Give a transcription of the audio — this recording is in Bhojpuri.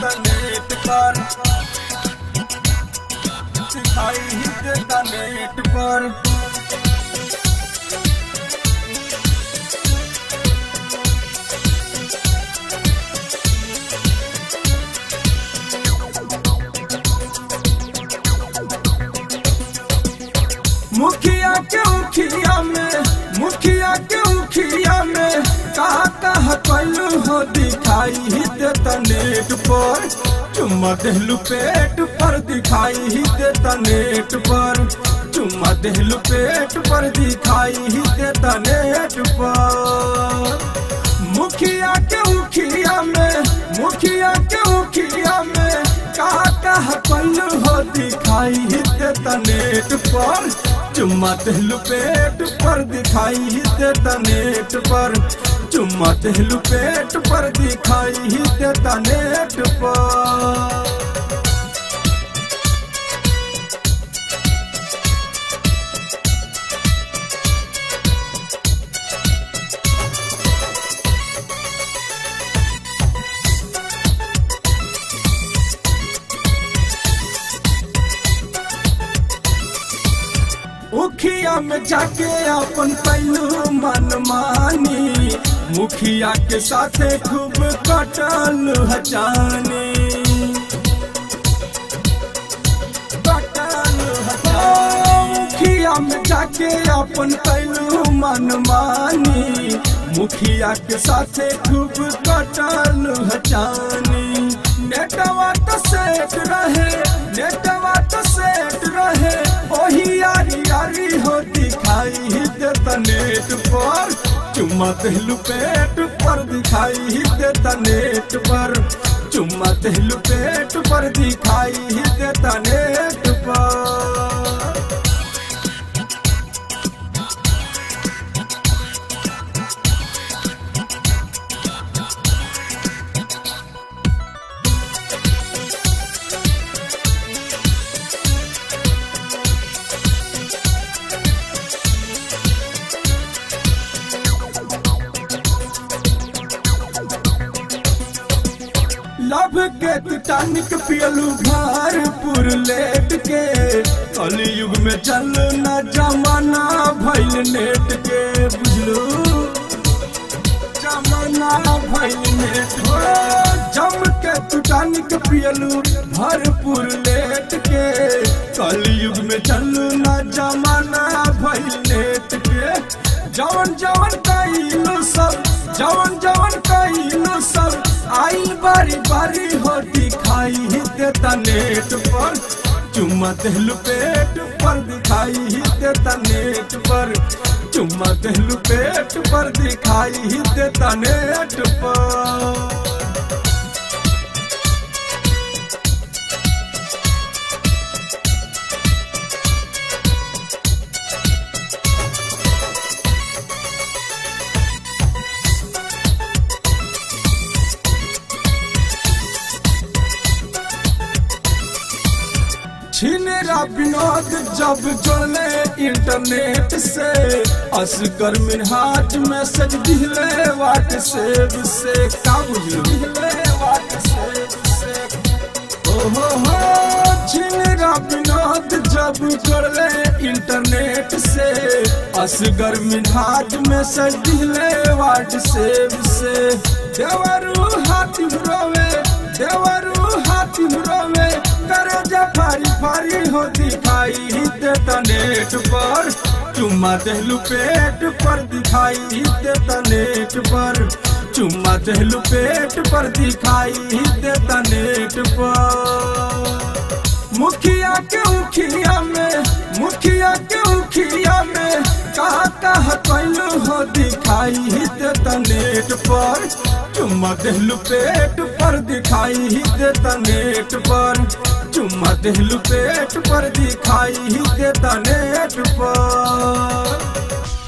देता नेट पर, दिखाई ही देता नेट पर। मुखिया के उखिया में, मुखिया के उखिया में कहा कैलू हो, दिखाई ही देता नेट पर। चुम्मा देहलू पेट पर, दिखाई ही देता नेट पर। चुम्मा देहलू पेट पर, दिखाई ही देता नेट पर। मुखिया के उखिया में, मुखिया के उखिया में कहा कैलू हो, दिखाई ही देता नेट पर। चुम्मा देहलू पेट पर, दिखाई ही देता नेट पर। चुम्मा देहलू पेट पर, दिखाई ही देता नेट पर। मुखिया में जाके अपन कैलू मनमानी, मुखिया के साथे खूब कटल हजानी, कटल हजानी। मुखिया में जाके अपन कैलू मनमानी, मुखिया के साथे खूब कटल हजानी। नेटवा तो सेट रहे, नेटवा तो सेट रहे, ओही यारी यारी हो, दिखाई ही देता नेट पर। चुम्मा देहलू पेट पर, दिखाई ही देता नेट पर। चुम्मा देहलू पेट पर, दिखाई ही देता नेट पर। लव के टानिक पियलू भरपूर लेट के, कलयुग में चल न जमाना भइल नेट के, बुझलू जमाना भइल नेट के। जम के टानिक पियलू भरपूर लेट के, कलयुग में चल न जमाना भइल नेट के। जवन जवन कैलू सब, जवन जवन कैलू सब, आई बारी बारी हो, दिखाई ही देता नेट पर। चुम्मा देहलू पेट पर, दिखाई ही देता नेट पर। चुम्मा देहलू पेट पर, दिखाई ही देता नेट पर। छिनेरा विनोद जब जोड़ले इंटरनेट से, असगर मिनहाज मैसेज दिले व्हाट्सएप से, का बुझलू दिले व्हाट्सएप से। ओहो छिनेरा विनोद जब जोड़ले इंटरनेट से, असगर मिनहाज मैसेज दिले व्हाट्सएप से। देवरू हाथी रोवे, देवरू हाथी रोवे, करे फारी फारी हो, दिखाई ही देता नेट पर। चुम्मा देहलू पेट पर, दिखाई ही देता नेट पर। चुम्मा देहलू पेट पर, दिखाई ही देता नेट पर। मुखिया के उखिया में, मुखिया के उखिया में कहा कैलू हो, दिखाई ही देता नेट पर। चुम्मा देहलू पेट पर, दिखाई ही देता नेट पर। चुम्मा देहलू पेट पर, दिखाई ही देता नेट पर।